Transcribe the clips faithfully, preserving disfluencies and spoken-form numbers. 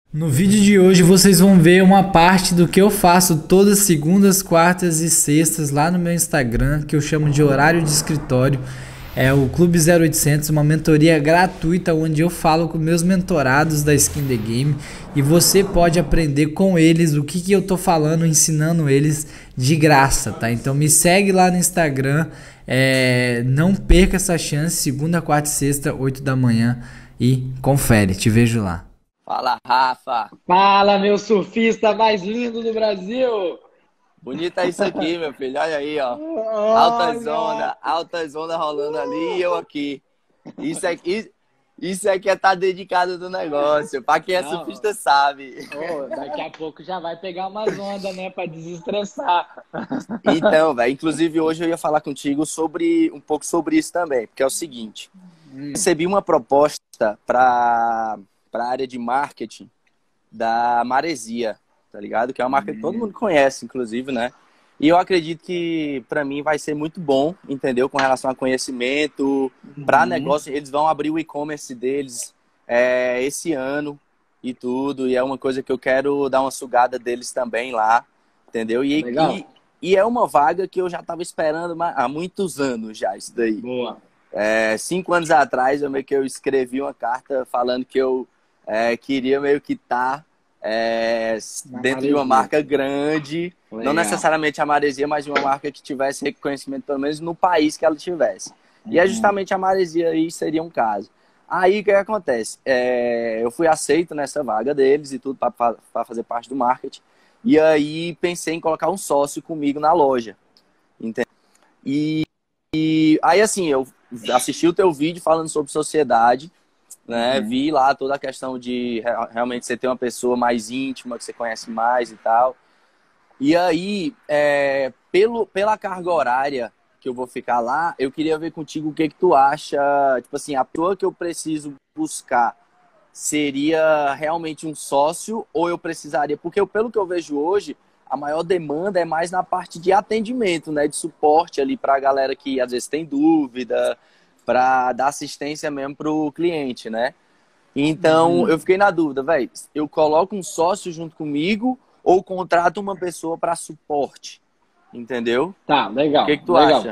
No vídeo de hoje vocês vão ver uma parte do que eu faço todas segundas, quartas e sextas lá no meu Instagram, que eu chamo de horário de escritório. É o Clube zero oitocentos, uma mentoria gratuita onde eu falo com meus mentorados da Skin The Game e você pode aprender com eles o que, que eu tô falando, ensinando eles de graça, tá? Então me segue lá no Instagram, é, não perca essa chance, segunda, quarta e sexta, oito da manhã e confere, te vejo lá. Fala, Rafa. Fala, meu surfista mais lindo do Brasil! Bonito é isso aqui, meu filho. Olha aí, ó. Altas Olha! ondas, altas ondas rolando ali e eu aqui. Isso aqui, isso aqui é estar dedicado do negócio. Pra quem é Não, surfista sabe. ô, daqui a pouco já vai pegar umas ondas, né, pra desestressar. Então, velho, inclusive hoje eu ia falar contigo sobre um pouco sobre isso também, porque é o seguinte, Hum, recebi uma proposta para para a área de marketing da Maresia, tá ligado? Que é uma marca que todo hum, mundo conhece, inclusive, né? E eu acredito que para mim vai ser muito bom, entendeu? Com relação a conhecimento, para uhum. negócio, eles vão abrir o e-commerce deles é, esse ano e tudo, e é uma coisa que eu quero dar uma sugada deles também lá, entendeu? E, Legal? e, e é uma vaga que eu já estava esperando há muitos anos já, isso daí. Boa. É, cinco anos atrás, eu meio que eu escrevi uma carta falando que eu é, queria meio que estar é, Na dentro de uma maresia. marca grande, não Legal. necessariamente a Maresia, mas de uma marca que tivesse reconhecimento pelo menos no país que ela tivesse. E é Uhum. justamente a Maresia aí seria um caso. Aí o que acontece? É, eu fui aceito nessa vaga deles e tudo para fazer parte do marketing. E aí pensei em colocar um sócio comigo na loja. Entende? E, e aí assim, eu assisti o teu vídeo falando sobre sociedade, né? Uhum. Vi lá toda a questão de realmente você ter uma pessoa mais íntima, que você conhece mais e tal. E aí, é, pelo, pela carga horária que eu vou ficar lá, eu queria ver contigo o que que tu acha, tipo assim, a pessoa que eu preciso buscar seria realmente um sócio ou eu precisaria, porque eu, pelo que eu vejo hoje, a maior demanda é mais na parte de atendimento, né, de suporte ali para a galera que às vezes tem dúvida, para dar assistência mesmo para o cliente, né? Então, Uhum. eu fiquei na dúvida, velho, eu coloco um sócio junto comigo ou contrato uma pessoa para suporte, entendeu? Tá, O que legal, que tu legal. acha?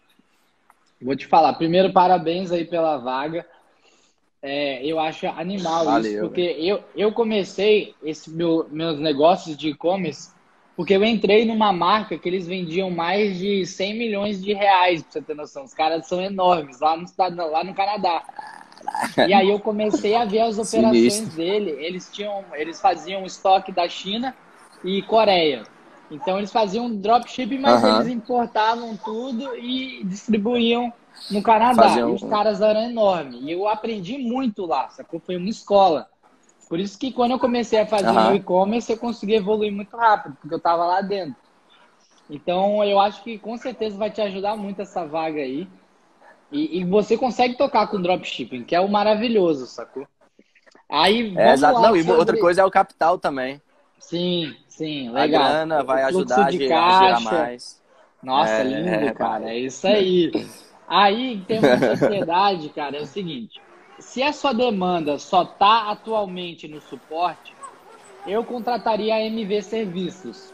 Vou te falar. Primeiro, parabéns aí pela vaga. É, eu acho animal isso, Valeu, porque velho. eu, eu comecei esse meu, meus negócios de e-commerce porque eu entrei numa marca que eles vendiam mais de cem milhões de reais, pra você ter noção. Os caras são enormes lá no, estado, lá no Canadá. E aí eu comecei a ver as operações Sinistro. dele. Eles tinham, eles faziam estoque da China e Coreia. Então eles faziam dropshipping, mas eles Aham. importavam tudo e distribuíam no Canadá. E Faziam. os caras eram enormes. E eu aprendi muito lá, sacou? Foi uma escola. Por isso que quando eu comecei a fazer o meu Aham. e-commerce, eu consegui evoluir muito rápido, porque eu estava lá dentro. Então eu acho que com certeza vai te ajudar muito essa vaga aí. E, e você consegue tocar com dropshipping, que é o maravilhoso, sacou? Aí É, vamos exato. lá Não, e outra sobre. coisa é o capital também. Sim, sim, A legal. grana O vai fluxo ajudar a de gerar, gerar caixa. mais. Nossa, lindo, É, cara. pai. É isso aí. Aí, em termos de sociedade, cara, é o seguinte: se a sua demanda só tá atualmente no suporte, eu contrataria a M V Serviços.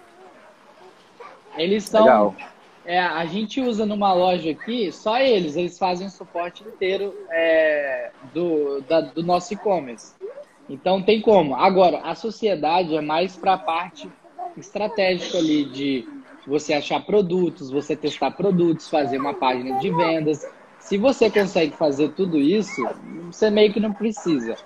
Eles são. Legal. É, a gente usa numa loja aqui, só eles, eles fazem o suporte inteiro é, do, da- do nosso e-commerce. Então tem como. Agora, a sociedade é mais para a parte estratégica ali de você achar produtos, você testar produtos, fazer uma página de vendas. Se você consegue fazer tudo isso, você meio que não precisa.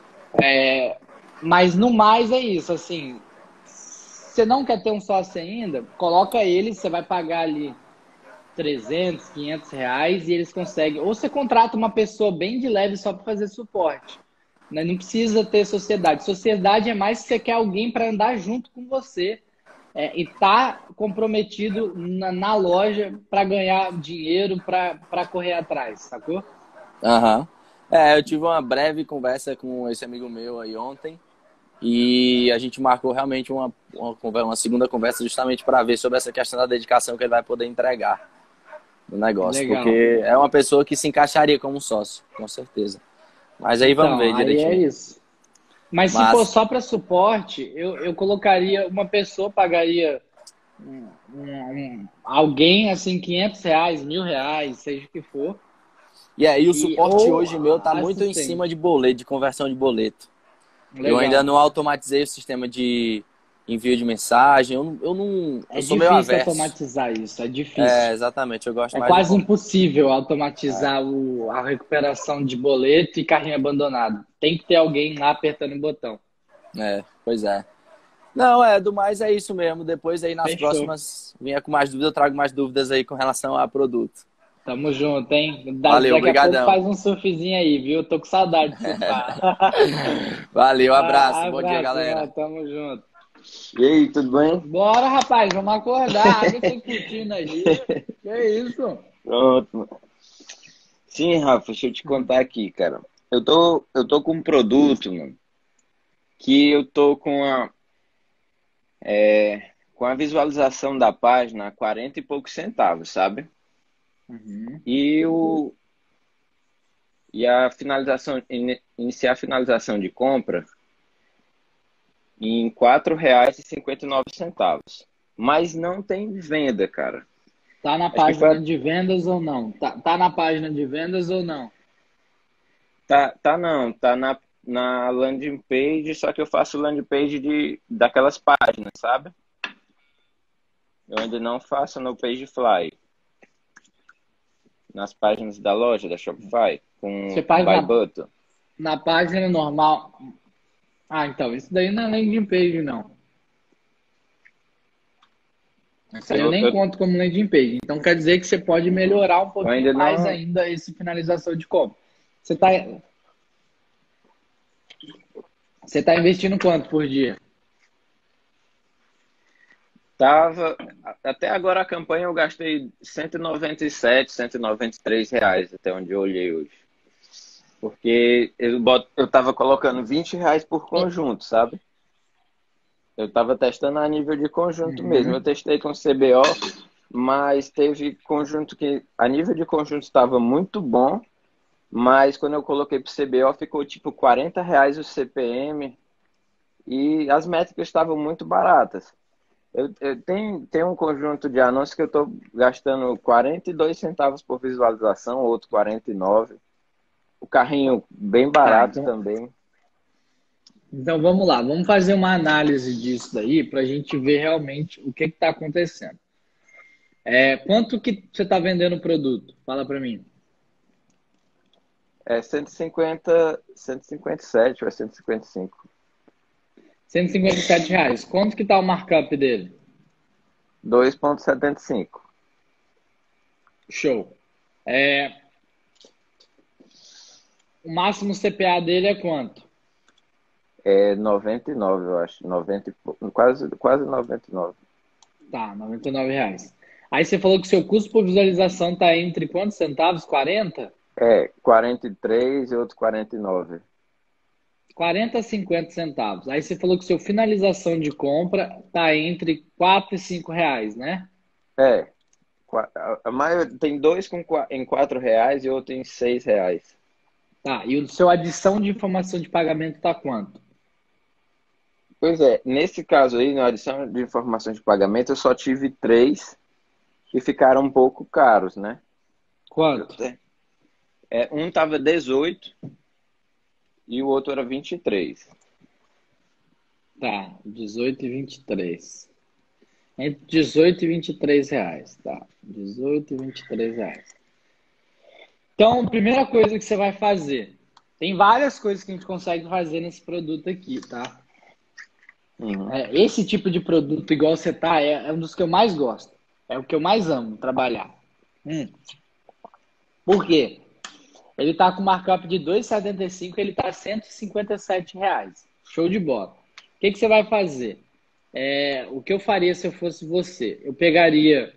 Mas no mais é isso, assim, você não quer ter um sócio ainda, coloca ele, você vai pagar ali trezentos, quinhentos reais e eles conseguem. Ou você contrata uma pessoa bem de leve só para fazer suporte. Né? Não precisa ter sociedade. Sociedade é mais se você quer alguém para andar junto com você é, e tá comprometido na, na loja para ganhar dinheiro, para correr atrás, sacou? Aham. É, eu tive uma breve conversa com esse amigo meu aí ontem e a gente marcou realmente uma, uma, conver- uma segunda conversa justamente para ver sobre essa questão da dedicação que ele vai poder entregar no negócio, Legal. porque é uma pessoa que se encaixaria como um sócio, com certeza. Mas aí vamos Então, ver aí é direitinho. isso. Mas se for Mas, só para suporte, eu, eu colocaria, uma pessoa pagaria um, um- um- alguém assim, quinhentos reais, mil reais, seja o que for, e aí o e, suporte ou hoje meu tá muito em cima assistente. de boleto, de conversão de boleto. Eu ainda Legal. não automatizei o sistema de envio de mensagem. Eu, não- eu não, eu É sou meio difícil averso. automatizar isso, é É, difícil. exatamente. Eu gosto É mais do quase con- impossível automatizar o, a recuperação de boleto e carrinho abandonado. Tem que ter alguém lá apertando o botão. É, pois é. Não, é, do mais é isso mesmo. Depois aí nas Fechou. próximas, venha com mais dúvidas, eu trago mais dúvidas aí com relação a produto. Tamo junto, hein? Da- Valeu, daqui a pouco brigadão. faz um surfzinho aí, viu? Tô com saudade de surfar. Valeu, abraço. Ah, Bom dia, abraço, irmão. galera. Tamo junto. E aí, tudo bem? Bora, rapaz. Vamos acordar. Abre essa cortina aí. Que isso? Pronto, mano. Sim, Rafa, deixa eu te contar aqui, cara. Eu tô, eu tô com um produto, mano, que eu tô com a, é, com a visualização da página a quarenta e poucos centavos, sabe? Uhum. E, o, e a finalização, ini- iniciar a finalização de compra em quatro reais e cinquenta e nove centavos. Mas não tem venda, cara. Tá na Acho que foi, página a- de vendas ou não? Tá, tá na página de vendas ou não? Tá, tá não, tá na, na landing page, só que eu faço landing page de, daquelas páginas, sabe? Eu ainda não faço no Pagefly, nas páginas da loja, da Shopify, Você com faz Buy na, Button. na página normal. Ah, então, isso daí não é landing page, não. Isso aí eu Eu, nem eu, conto como landing page. Então quer dizer que você pode melhorar um eu pouquinho ainda mais não. ainda esse finalização de compra. Você tá, você tá investindo quanto por dia? Tava. Até agora a campanha eu gastei cento e noventa e sete, cento e noventa e três reais, até onde eu olhei hoje. Porque eu, boto, eu tava colocando vinte reais por conjunto, sabe? Eu estava testando a nível de conjunto mesmo. Eu Uhum. testei com C B O, mas teve conjunto que a nível de conjunto estava muito bom, mas quando eu coloquei para o C B O ficou tipo quarenta reais o C P M e as métricas estavam muito baratas. Eu, eu tenho, tenho um conjunto de anúncios que eu estou gastando quarenta e dois centavos por visualização, outro quarenta e nove. O carrinho bem Tá, barato então, também. então vamos lá. Vamos fazer uma análise disso daí para a gente ver realmente o que está acontecendo. É, quanto que você está vendendo o produto? Fala para mim. É cento e cinquenta, cento e cinquenta e sete ou é cento e cinquenta e cinco? cento e cinquenta e sete reais. Quanto que está o markup dele? dois vírgula setenta e cinco. Show. É, o máximo C P A dele é quanto? É noventa e nove, eu acho. noventa e pou- quase, quase noventa e nove. Tá, noventa e nove reais. Aí você falou que seu custo por visualização está entre quantos centavos? quarenta? É, quarenta e três e outro quarenta e nove. quarenta a cinquenta centavos. Aí você falou que seu finalização de compra está entre quatro e cinco reais, né? É, qua- a a maioria, tem dois com, qua- em quatro reais e outro em seis reais. Tá, e o seu adição de informação de pagamento está quanto? Pois é, nesse caso aí, na adição de informações de pagamento, eu só tive três que ficaram um pouco caros, né? Eu Quanto? te- É, um tava dezoito e o outro era vinte e três. Tá, dezoito e vinte e três. Entre dezoito e vinte e três reais, tá? dezoito e vinte e três reais. Então, primeira coisa que você vai fazer. Tem várias coisas que a gente consegue fazer nesse produto aqui, tá? Uhum. É, esse tipo de produto, igual você tá, é, é um dos que eu mais gosto. É o que eu mais amo trabalhar. Hum. Por quê? Ele tá com markup de dois vírgula setenta e cinco, ele tá cento e cinquenta e sete reais. Show de bola. O que, que você vai fazer? É, o que eu faria se eu fosse você? Eu pegaria.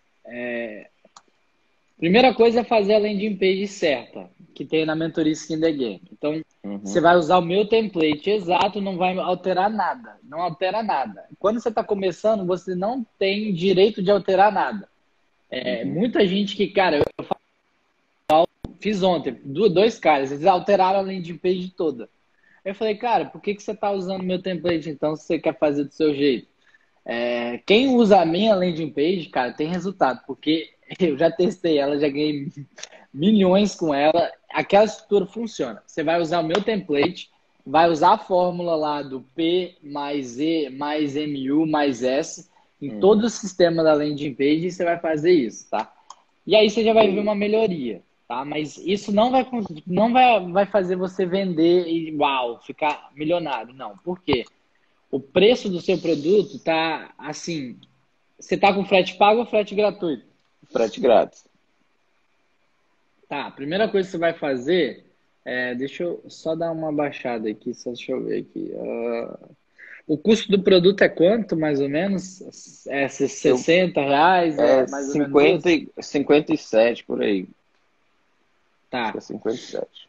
Primeira coisa é fazer a landing page certa, que tem na mentoria Skin the Game. Então, você Uhum. vai usar o meu template exato, não vai alterar nada. Não altera nada. Quando você está começando, você não tem direito de alterar nada. É, Uhum. muita gente que, cara, eu fiz ontem, dois caras, eles alteraram a landing page toda. Eu falei, cara, por que que você tá usando meu template então se você quer fazer do seu jeito? É, quem usa a minha landing page, cara, tem resultado, porque eu já testei ela, já ganhei milhões com ela. Aquela estrutura funciona. Você vai usar o meu template, vai usar a fórmula lá do P mais E mais M U mais S em todo Uhum. o sistema da landing page e você vai fazer isso, tá? E aí você já vai ver uma melhoria, tá? Mas isso não vai, não vai, vai fazer você vender e, uau, ficar milionário. Não. Por quê? O preço do seu produto tá assim. Você tá com frete pago ou frete gratuito? Frete grátis. Tá, a primeira coisa que você vai fazer é, deixa eu só dar uma baixada aqui, só deixa eu ver aqui. Ah, o custo do produto é quanto, mais ou menos? É Eu, sessenta reais? É é mais ou menos cinquenta, isso? e- cinquenta e sete por aí. Acho que é Tá, cinquenta e sete.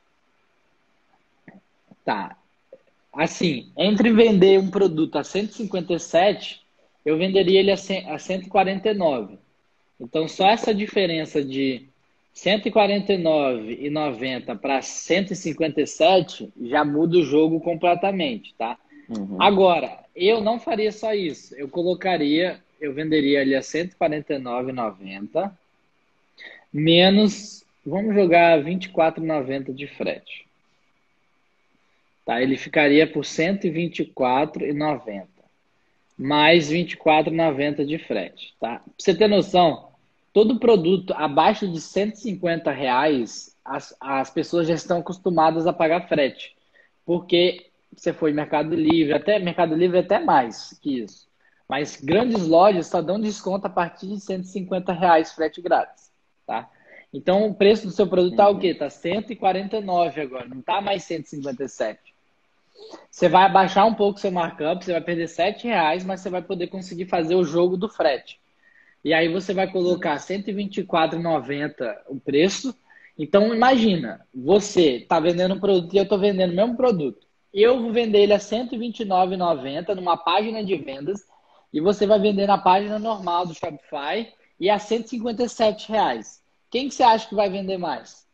tá. Assim, entre vender um produto a cento e cinquenta e sete, eu venderia ele a cem a cento e quarenta e nove. Então, só essa diferença de cento e quarenta e nove e noventa para cento e cinquenta e sete já muda o jogo completamente, tá? Uhum. Agora, eu não faria só isso. Eu colocaria, eu venderia ali a cento e quarenta e nove e noventa menos, vamos jogar vinte e quatro e noventa de frete, tá? Ele ficaria por cento e vinte e quatro e noventa mais vinte e quatro e noventa de frete, tá? Pra você ter noção, todo produto abaixo de cento e cinquenta reais, as, as pessoas já estão acostumadas a pagar frete, porque você foi Mercado Livre, até Mercado Livre é até mais que isso. Mas grandes lojas só dão desconto a partir de cento e cinquenta reais frete grátis, tá? Então o preço do seu produto tá o quê? Uhum. Tá cento e quarenta e nove agora, não tá mais cento e cinquenta e sete. Você vai abaixar um pouco seu markup, você vai perder sete reais, mas você vai poder conseguir fazer o jogo do frete. E aí você vai colocar cento e vinte e quatro e noventa o preço. Então imagina, você está vendendo um produto e eu estou vendendo o mesmo produto. Eu vou vender ele a cento e vinte e nove e noventa numa página de vendas e você vai vender na página normal do Shopify e a cento e cinquenta e sete reais. Quem que você acha que vai vender mais?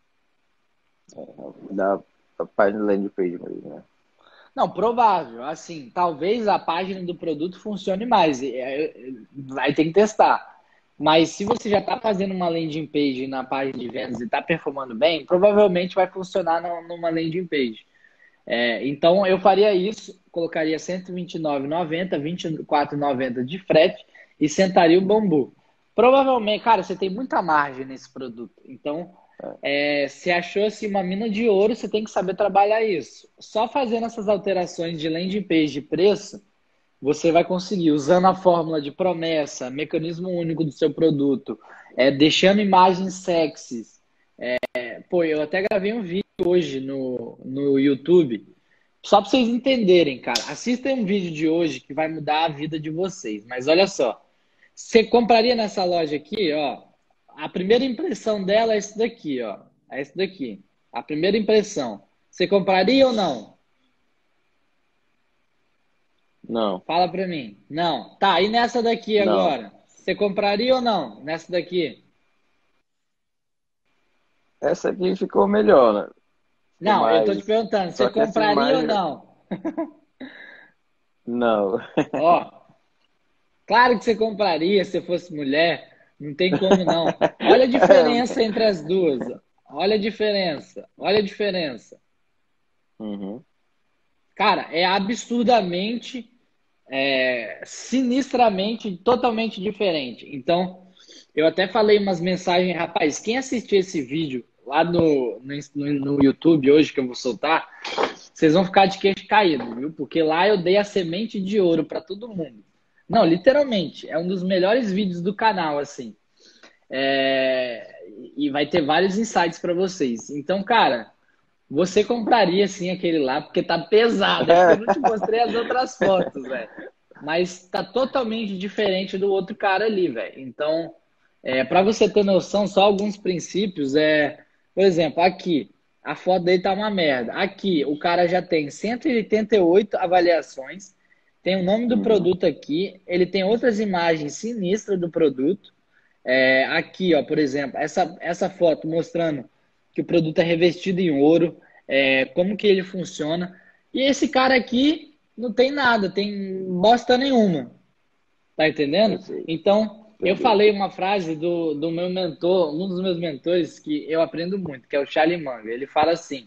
Da, da página landing page mesmo, né? Não, provável. Assim, talvez a página do produto funcione mais. É, é, Vai ter que testar. Mas se você já está fazendo uma landing page na página de vendas e está performando bem, provavelmente vai funcionar no- numa landing page. É, então eu faria isso, colocaria cento e vinte e nove e noventa, vinte e quatro e noventa de frete e sentaria o bambu. Provavelmente, cara, você tem muita margem nesse produto. Então, é, se achou assim, uma mina de ouro, você tem que saber trabalhar isso. Só fazendo essas alterações de landing page de preço, você vai conseguir, usando a fórmula de promessa, mecanismo único do seu produto, é, deixando imagens sexys. É, pô, eu até gravei um vídeo hoje no, no YouTube, só para vocês entenderem, cara. Assistam um vídeo de hoje que vai mudar a vida de vocês. Mas olha só, você compraria nessa loja aqui, ó. A primeira impressão dela é isso daqui, ó. É isso daqui. A primeira impressão. Você compraria ou não? Não, Fala pra mim. Não. Tá, e nessa daqui não. agora? Você compraria ou não? Nessa daqui? Essa aqui ficou melhor, né? Ficou Não, eu tô te mais. perguntando, você Só que essa compraria ou imagem. não? Não. Ó, claro que você compraria se fosse mulher. Não tem como não. Olha a diferença entre as duas. Olha a diferença. Olha a diferença. Uhum. Cara, é absurdamente, é, sinistramente, totalmente diferente. Então, eu até falei umas mensagens, rapaz, quem assistir esse vídeo lá no, no, no YouTube hoje que eu vou soltar, vocês vão ficar de queixo caído, viu? Porque lá eu dei a semente de ouro para todo mundo. Não, literalmente, é um dos melhores vídeos do canal, assim. É, e vai ter vários insights para vocês. Então, cara, você compraria sim aquele lá, porque tá pesado. É porque eu não te mostrei as outras fotos, velho. Mas tá totalmente diferente do outro cara ali, velho. Então, é, para você ter noção, só alguns princípios é, por exemplo, aqui, a foto dele tá uma merda. Aqui, o cara já tem cento e oitenta e oito avaliações, tem o nome do Uhum. produto aqui, ele tem outras imagens sinistras do produto. É, aqui, ó, por exemplo, essa, essa foto mostrando que o produto é revestido em ouro, é, como que ele funciona. E esse cara aqui não tem nada, tem bosta nenhuma. Tá entendendo? Perfeito, Então, eu perfeito. falei uma frase do, do meu mentor, um dos meus mentores que eu aprendo muito, que é o Charlie Munger. Ele fala assim,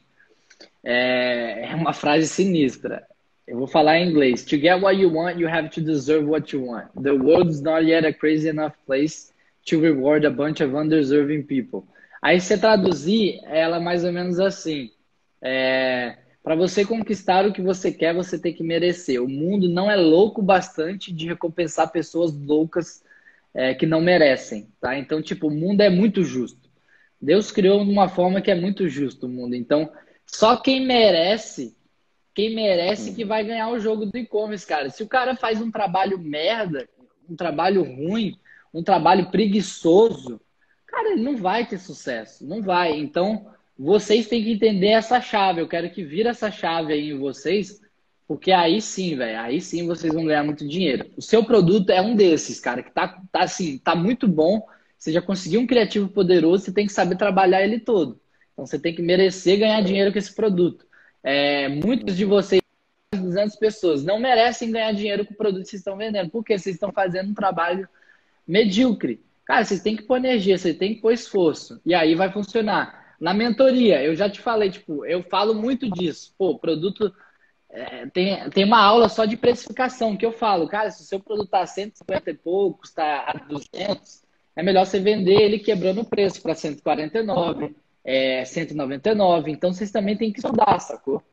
é é uma frase sinistra. Eu vou falar em inglês. To get what you want, you have to deserve what you want. The world is not yet a crazy enough place to reward a bunch of undeserving people. Aí, se você traduzir, ela é mais ou menos assim. É, para você conquistar o que você quer, você tem que merecer. O mundo não é louco bastante de recompensar pessoas loucas é, que não merecem, tá? Então, tipo, o mundo é muito justo. Deus criou de uma forma que é muito justo o mundo. Então, só quem merece, quem merece que Uhum. vai ganhar o jogo do e-commerce, cara. Se o cara faz um trabalho merda, um trabalho ruim, um trabalho preguiçoso, cara, ele não vai ter sucesso, não vai. Então, vocês têm que entender essa chave. Eu quero que vira essa chave aí em vocês, porque aí sim, velho, aí sim vocês vão ganhar muito dinheiro. O seu produto é um desses, cara, que tá, tá assim, tá muito bom. Você já conseguiu um criativo poderoso, você tem que saber trabalhar ele todo. Então, você tem que merecer ganhar dinheiro com esse produto. É, muitos de Uhum. vocês, duzentas pessoas, não merecem ganhar dinheiro com o produto que vocês estão vendendo, porque vocês estão fazendo um trabalho medíocre. Cara, vocês têm que pôr energia, vocês têm que pôr esforço. E aí vai funcionar. Na mentoria, eu já te falei, tipo, eu falo muito disso. Pô, produto. é, tem, tem uma aula só de precificação que eu falo, cara, se o seu produto tá a cento e cinquenta e poucos, está a duzentos, é melhor você vender ele quebrando o preço para cento e quarenta e nove, é, cento e noventa e nove. Então vocês também têm que estudar, sacou?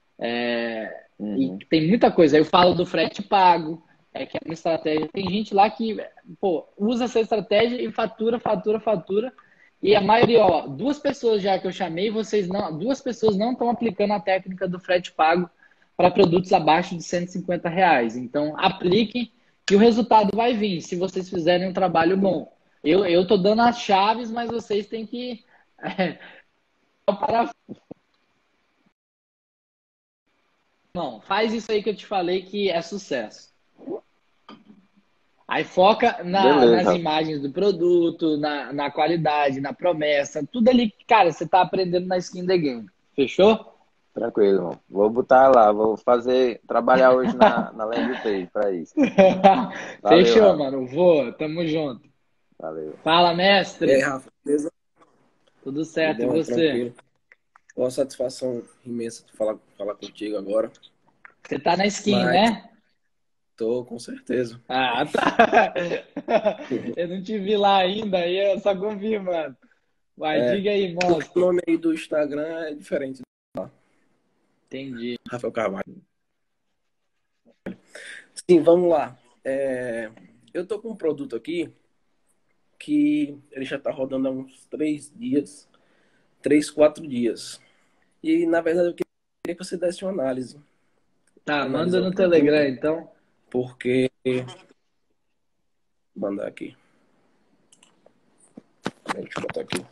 É, e Uhum. tem muita coisa. Eu falo do frete pago, é, que é uma estratégia. Tem gente lá que, pô, usa essa estratégia e fatura, fatura, fatura. E a maioria, ó, duas pessoas já que eu chamei, vocês não, duas pessoas não estão aplicando a técnica do frete pago para produtos abaixo de cento e cinquenta reais. Então, apliquem e o resultado vai vir, se vocês fizerem um trabalho bom. Eu, eu tô dando as chaves, mas vocês têm que é, para não, faz isso aí que eu te falei que é sucesso. Aí foca na- nas Beleza, imagens do produto, na, na qualidade, na promessa, tudo ali, cara, você tá aprendendo na skin the game. Fechou? tranquilo, irmão. Vou botar lá, vou fazer, trabalhar hoje na, na landing page para isso. Valeu, Fechou, Rafa. mano. Vou, tamo junto. Valeu. Fala, E aí, mestre. Rafa, beleza? Tudo Tudo certo, e bom? você? Tranquilo. Uma satisfação imensa de falar, falar contigo agora. Você tá na skin, Mas né? tô com certeza. Ah, tá. Eu não te vi lá ainda, aí eu só confirmando. Vai, É, diga aí, o monstro. nome aí do Instagram é diferente. Entendi. Rafael Carvalho. Sim, vamos lá. É, eu tô com um produto aqui que ele já tá rodando há uns três dias, três, quatro dias. E, na verdade, eu queria que você desse uma análise. Tá, manda Analisar o no Telegram, produto, então. porque... Vou mandar aqui. Deixa eu botar aqui.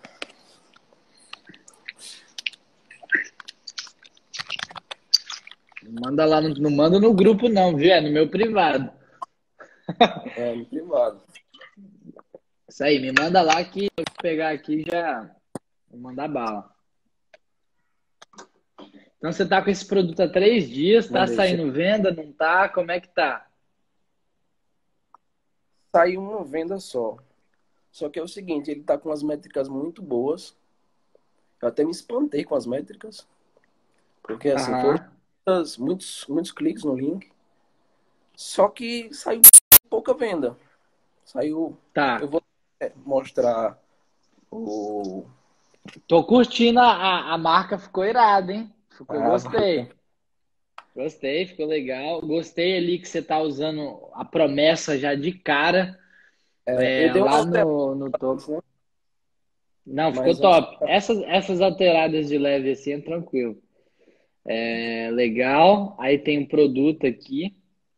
Manda lá, no, não manda no grupo não, viu? É no meu privado. É, no privado. Isso aí, me manda lá que eu vou pegar aqui e já vou mandar bala. Então você tá com esse produto há três dias, tá Mandei. saindo venda, não tá? Como é que tá? Saiu uma venda só. Só que é o seguinte, ele tá com as métricas muito boas. Eu até me espantei com as métricas. Porque assim, foram Aham, muitas- muitos, muitos cliques no link. Só que saiu pouca venda. Saiu. Eu tá. vou é, mostrar o. Tô curtindo a, a, a marca, ficou irada, hein? Ficou, Ah, valeu. gostei. Gostei, ficou legal. Gostei ali que você tá usando a promessa já de cara, É, eu é, dei uma lá alterada, no, no topo. né? Não, ficou Mas assim, top. Essas, essas alteradas de leve assim é tranquilo. É legal. Aí tem um produto aqui.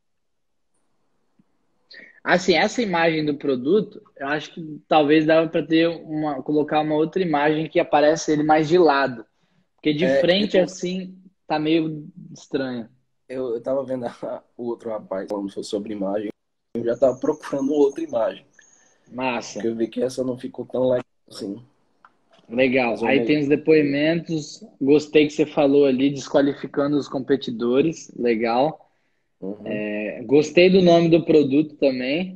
Assim, essa imagem do produto, eu acho que talvez dava para ter uma, colocar uma outra imagem que aparece ele mais de lado. Porque de é, frente, eu, assim, tá meio estranho. eu, eu tava vendo a- o outro rapaz falando sobre imagem. Eu já tava procurando outra imagem. Porque Massa. eu vi que essa não ficou tão legal assim. Legal. Mas eu Aí tem meio. os depoimentos. Gostei que você falou ali, desqualificando os competidores. Legal. Uhum. É, gostei do nome do produto também.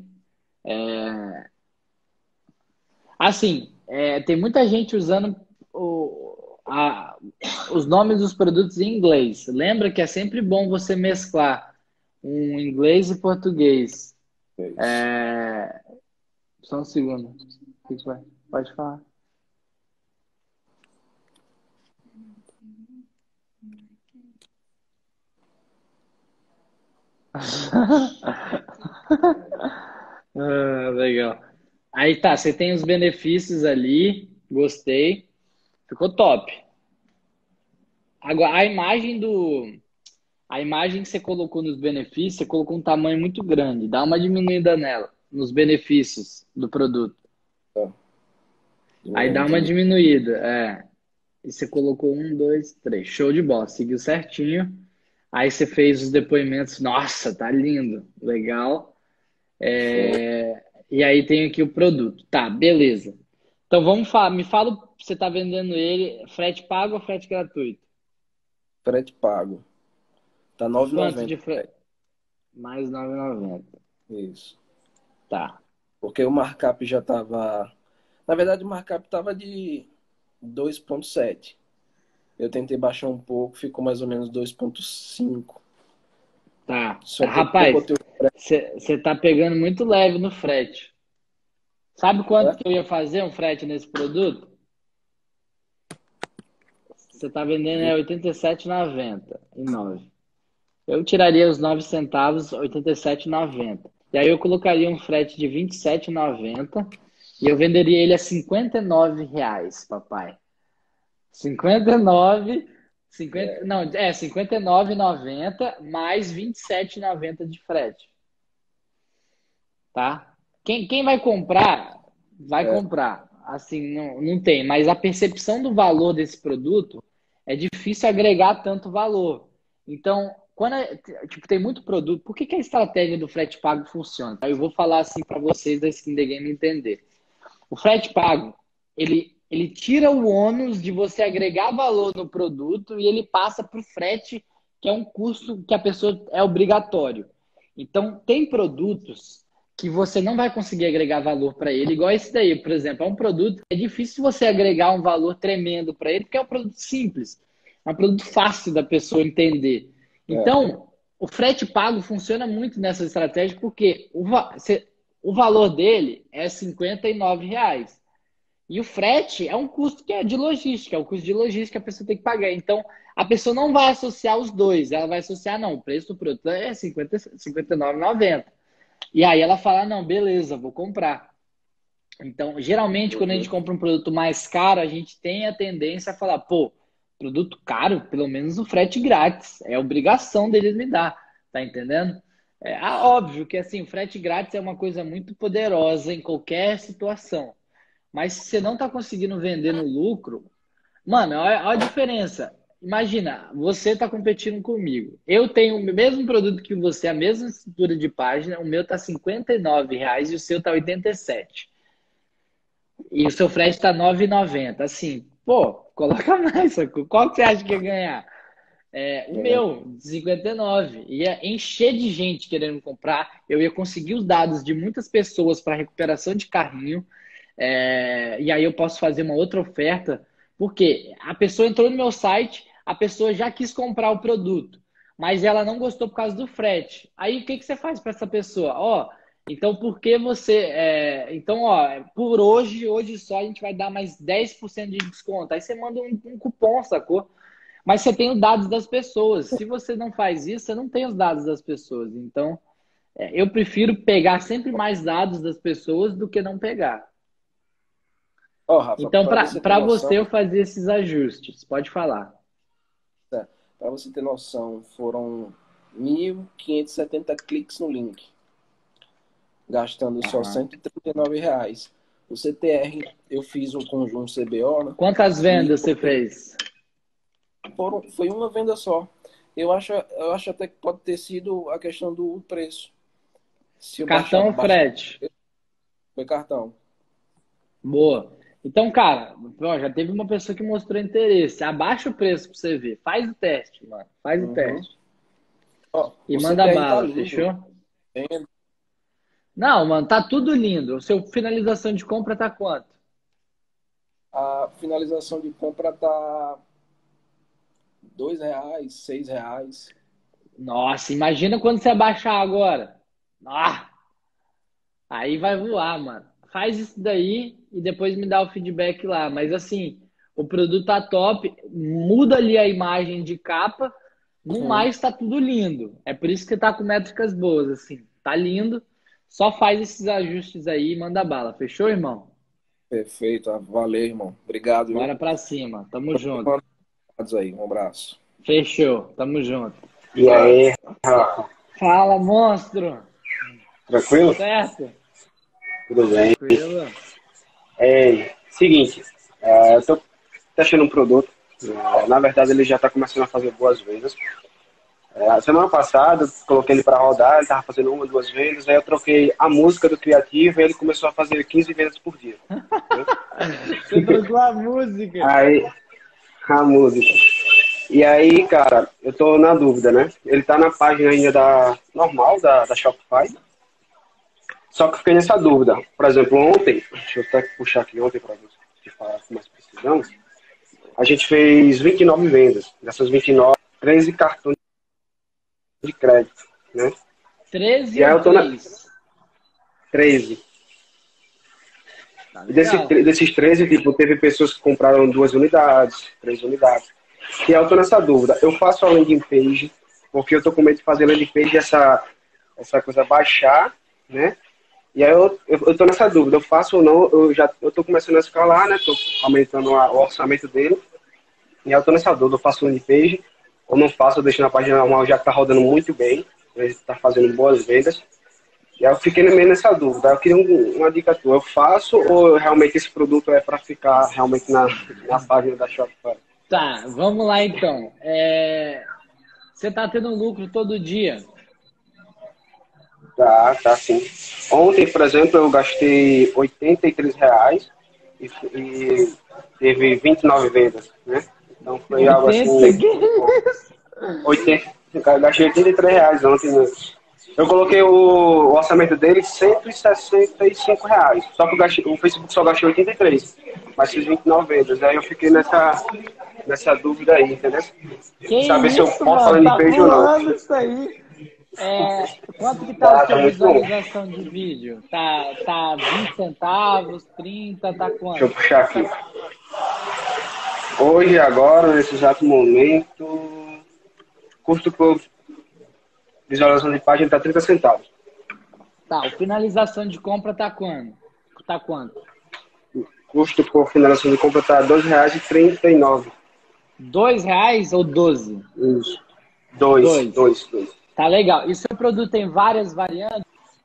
Assim, é, tem muita gente usando o- a- os nomes dos produtos em inglês. Lembra que é sempre bom você mesclar um inglês e português. É isso. Só um segundo. O que que vai? Pode falar. Ah, legal. Aí tá, você tem os benefícios ali, gostei, ficou top. Agora, a imagem do, a imagem que você colocou nos benefícios, você colocou um tamanho muito grande, dá uma diminuída nela, nos benefícios do produto. Tá. Aí dá Diminuindo uma também. diminuída, é. E você colocou um, dois, três, show de bola, seguiu certinho. Aí você fez os depoimentos, nossa, tá lindo, legal. Show. E aí tem aqui o produto. Tá, beleza. Então vamos falar, me fala, você está vendendo ele, frete pago ou frete gratuito? Frete pago. Tá Quanto de nove e noventa. frete? Mais nove e noventa. Isso. Tá. Porque o markup já tava. Na verdade, o markup tava de dois ponto sete. Eu tentei baixar um pouco, ficou mais ou menos dois ponto cinco. Tá. Só que eu Rapaz, botei o frete. você tá pegando muito leve no frete. Sabe quanto Né? que eu ia fazer um frete nesse produto? Você tá vendendo é oitenta e sete reais e noventa centavos. Eu tiraria os nove centavos, oitenta e sete reais e noventa centavos. E aí eu colocaria um frete de vinte e sete reais e noventa centavos e eu venderia ele a cinquenta e nove reais, papai. cinquenta e nove, cinquenta, É, não, é cinquenta e nove e noventa mais vinte e sete e noventa de frete, tá? Quem, quem vai comprar, vai é, comprar. Assim, não, não tem, mas a percepção do valor desse produto é difícil agregar tanto valor. Então, quando é- tipo, tem muito produto, por que que a estratégia do frete pago funciona? Eu vou falar assim para vocês da Skin the Game entender. O frete pago, ele, ele tira o ônus de você agregar valor no produto e ele passa para o frete, que é um custo que a pessoa é obrigatório. Então, tem produtos que você não vai conseguir agregar valor para ele, igual esse daí, por exemplo. É um produto que é difícil você agregar um valor tremendo para ele, porque é um produto simples, é um produto fácil da pessoa entender. é. Então, o frete pago funciona muito nessa estratégia, porque o, você, o valor dele é cinquenta e nove reais. E o frete é um custo que é de logística, é o custo de logística que a pessoa tem que pagar. Então, a pessoa não vai associar os dois, ela vai associar, não, o preço do produto é cinquenta, cinquenta e nove reais e noventa centavos. E aí ela fala, não, beleza, vou comprar. Então, geralmente, quando a gente Uhum. compra um produto mais caro, a gente tem a tendência a falar, pô, produto caro, pelo menos o frete grátis. É obrigação deles me dar, tá entendendo? É ah, óbvio que assim, o frete grátis é uma coisa muito poderosa em qualquer situação. Mas se você não está conseguindo vender no lucro, mano, olha, olha a diferença. Imagina, você está competindo comigo. Eu tenho o mesmo produto que você, a mesma estrutura de página, o meu está cinquenta e nove reais e o seu está oitenta e sete. E o seu frete está nove e noventa. Assim, pô, coloca mais, sacou? Qual que você acha que ia ganhar? É, o É, meu, de cinquenta e nove. Ia encher de gente querendo comprar. Eu ia conseguir os dados de muitas pessoas para recuperação de carrinho. É, e aí eu posso fazer uma outra oferta. Porque a pessoa entrou no meu site, a pessoa já quis comprar o produto, mas ela não gostou por causa do frete. Aí o que, que você faz para essa pessoa? Ó, então por que você. É, então, ó, por hoje, hoje só a gente vai dar mais dez por cento de desconto. Aí você manda um, um cupom, sacou? Mas você tem os dados das pessoas. Se você não faz isso, você não tem os dados das pessoas. Então, é, eu prefiro pegar sempre mais dados das pessoas do que não pegar. Ó, Rafa, Então, para você ter para você, noção, eu fazer esses ajustes. Pode falar. para você ter noção, foram mil quinhentos e setenta cliques no link, gastando só Aham. cento e trinta e nove reais. O C T R, eu fiz um conjunto C B O, né? Quantas E vendas você fez? foram, foi uma venda só. Eu acho, eu acho até que pode ter sido a questão do preço. Se eu baixar, Cartão ou baixar, frete? foi cartão. Boa. Então, cara, ó, já teve uma pessoa que mostrou interesse. Abaixa o preço pra você ver. Faz o teste, mano. Faz o Uhum. teste. Ó, E o manda C T R tá bala, lindo. fechou? Tem- Não, mano, tá tudo lindo. O seu finalização de compra tá quanto? A finalização de compra tá dois reais, seis reais. Nossa, imagina quando você abaixar agora. Ah, aí vai voar, mano. Faz isso daí e depois me dá o feedback lá. Mas assim, o produto tá top. Muda ali a imagem de capa. No Uhum. mais, tá tudo lindo. É por isso que tá com métricas boas, assim. Tá lindo. Só faz esses ajustes aí e manda bala. Fechou, irmão? Perfeito. Ah, valeu, irmão. Obrigado, viu? Bora pra cima. Tamo junto. Aí, um abraço. Fechou. Tamo junto. E aí, Rafa? Fala, monstro. Tranquilo? Certo? Tudo bem? Tranquilo. É, seguinte, é, eu tô testando um produto. É, na verdade, ele já está começando a fazer boas vendas. É, a semana passada, eu coloquei ele para rodar, ele estava fazendo uma, duas vendas. Aí eu troquei a música do criativo e ele começou a fazer quinze vendas por dia. Né? Você trocou a música. Aí, a música. E aí, cara, eu tô na dúvida, né? Ele tá na página ainda da normal, da, da Shopify. Só que eu fiquei nessa dúvida. Por exemplo, ontem, deixa eu até puxar aqui ontem para você te falar com mais precisão. A gente fez vinte e nove vendas. Dessas vinte e nove, treze cartões de crédito, né? treze E aí ou eu tô na três? treze. Tá E desse, legal. desses treze, tipo, teve pessoas que compraram duas unidades, três unidades. E aí eu tô nessa dúvida. Eu faço a landing page, porque eu tô com medo de fazer a landing page essa, essa coisa baixar, né? E aí eu, eu, eu tô nessa dúvida, eu faço ou não, eu já eu tô começando a escalar, né? Tô aumentando a, o orçamento dele. E aí eu tô nessa dúvida, eu faço landing page ou não faço, eu deixo na página normal, já que tá rodando muito bem, ele tá fazendo boas vendas. E aí eu fiquei meio nessa dúvida, eu queria um, uma dica tua, eu faço ou realmente esse produto é para ficar realmente na, na página da Shopify? Tá, vamos lá então. É... Você tá tendo lucro todo dia? Tá, tá sim. Ontem, por exemplo, eu gastei oitenta e três reais e, e teve vinte e nove vendas, né? Então foi algo assim. oitenta, que isso? oitenta, eu gastei oitenta e três reais ontem, né? Eu coloquei o, o orçamento dele cento e sessenta e cinco reais. Só que eu, gastei, o Facebook só gastou oitenta e três, mas fiz vinte e nove vendas. Aí eu fiquei nessa, nessa dúvida aí, entendeu? Que Saber se eu isso, posso falar mano? de Tá peixe ou não. voando isso aí. É, quanto que tá Tá, a sua tá muito bom. visualização de vídeo? Tá, tá vinte centavos, trinta, tá Deixa eu quanto? puxar aqui. Hoje, agora, nesse exato momento, custo por visualização de página está trinta centavos. Tá, o finalização de compra tá quanto? Tá quanto? Custo por finalização de compra está dois reais e trinta e nove. Dois reais ou doze? Isso. Dois, Dois. dois, dois. Tá legal. E seu produto tem várias variantes?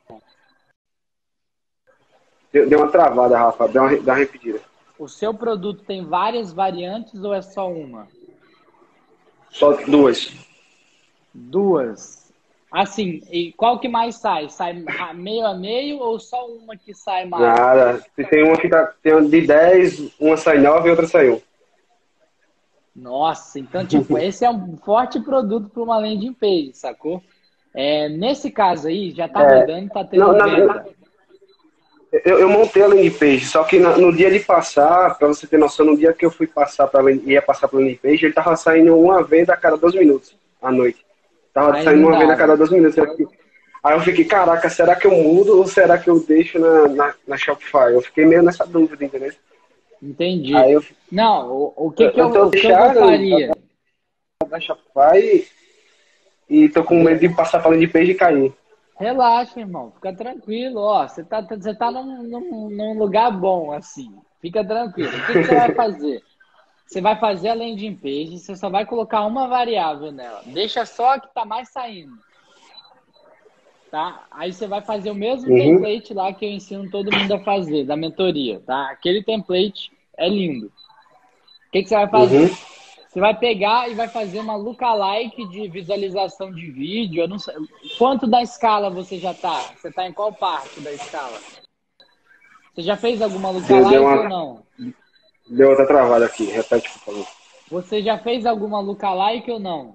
Deu, deu uma travada, Rafa. Deu uma, dá uma repetida. O seu produto tem várias variantes ou é só uma? Só duas. Duas. Assim, e qual que mais sai? Sai meio a meio ou só uma que sai mais? Nada. Se tem uma que tá, tem uma de dez, uma sai nove e outra sai um. Nossa, então, tipo, esse é um forte produto para uma landing page, sacou? É, nesse caso aí, já tá É, rodando, tá tendo não, na- venda. na- Eu, eu montei a landing page, só que na- no dia de passar, para você ter noção, no dia que eu fui passar para ia passar para landing page, ele tava saindo uma venda a cada doze minutos à noite. Tava Aí saindo não uma venda a dava. cada doze minutos. Aí eu fiquei, caraca, será que eu mudo ou será que eu deixo na, na, na Shopify? Eu fiquei meio nessa dúvida, entendeu? Entendi. Aí eu Não, o, o que, que eu, Eu tô o que eu deixando, faria? na Shopify e tô com medo de passar para landing page e cair. Relaxa, irmão. Fica tranquilo. Ó, você tá, você tá num, num, num lugar bom, assim. Fica tranquilo. O que, que você vai fazer? Você vai fazer a landing page, você só vai colocar uma variável nela. Deixa só a que tá mais saindo. Tá? Aí você vai fazer o mesmo Uhum. template lá que eu ensino todo mundo a fazer, da mentoria, tá? Aquele template é lindo. O que, que você vai fazer? Uhum. Você vai pegar e vai fazer uma lookalike de visualização de vídeo. Eu não sei. Quanto da escala você já tá? Você tá em qual parte da escala? Você já fez alguma Deu, lookalike deu, uma, ou não? deu outra travada aqui. Repete, por favor. Você já fez alguma lookalike ou não?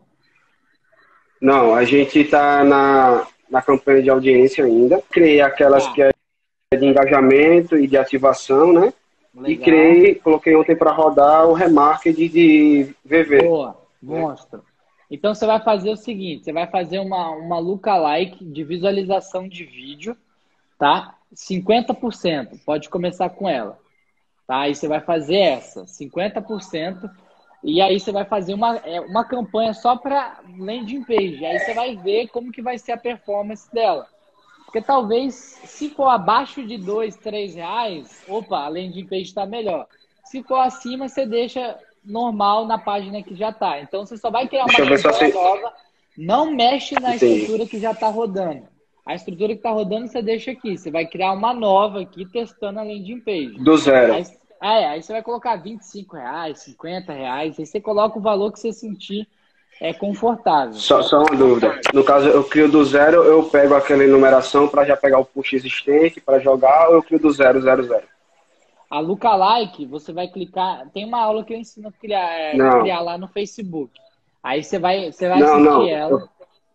Não, a gente está na, na campanha de audiência ainda. Criei aquelas Tá, que é de engajamento e de ativação, né? E legal. criei, coloquei ontem para rodar o remarketing de V V. Boa, Né? monstro. Então você vai fazer o seguinte, você vai fazer uma, uma lookalike de visualização de vídeo, tá? cinquenta por cento, pode começar com ela, tá? Aí você vai fazer essa, cinquenta por cento, e aí você vai fazer uma, é, uma campanha só para landing page. Aí você vai ver como que vai ser a performance dela. Porque talvez, se for abaixo de dois, três reais, opa, a landing page está melhor. Se for acima, você deixa normal na página que já está. Então, você só vai criar uma Deixa eu ver só campanha se... nova, não mexe na Entendi. estrutura que já está rodando. A estrutura que está rodando, você deixa aqui. Você vai criar uma nova aqui, testando a landing page. Do zero. Aí, é, aí você vai colocar vinte e cinco reais, cinquenta reais, aí você coloca o valor que você sentir é confortável. Só, só uma dúvida. No caso, eu crio do zero, eu pego aquela numeração para já pegar o push existente para jogar, ou eu crio do zero, zero, zero? A lookalike, você vai clicar. Tem uma aula que eu ensino a criar, é, Não. criar lá no Facebook. Aí você vai, você vai Não, assistir não. ela.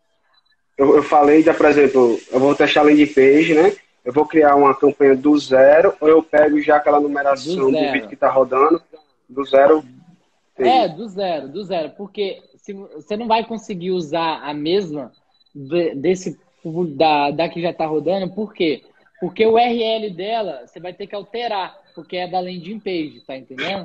Eu, eu falei, já, por exemplo, eu vou testar a landing page, né? Eu vou criar uma campanha do zero, ou eu pego já aquela numeração Do do, zero. vídeo que está rodando, do zero. É, do zero, do zero. Porque se, você não vai conseguir usar a mesma de- desse da, da que já está rodando, por quê? Porque o U R L dela você vai ter que alterar, porque é da landing page, tá entendendo?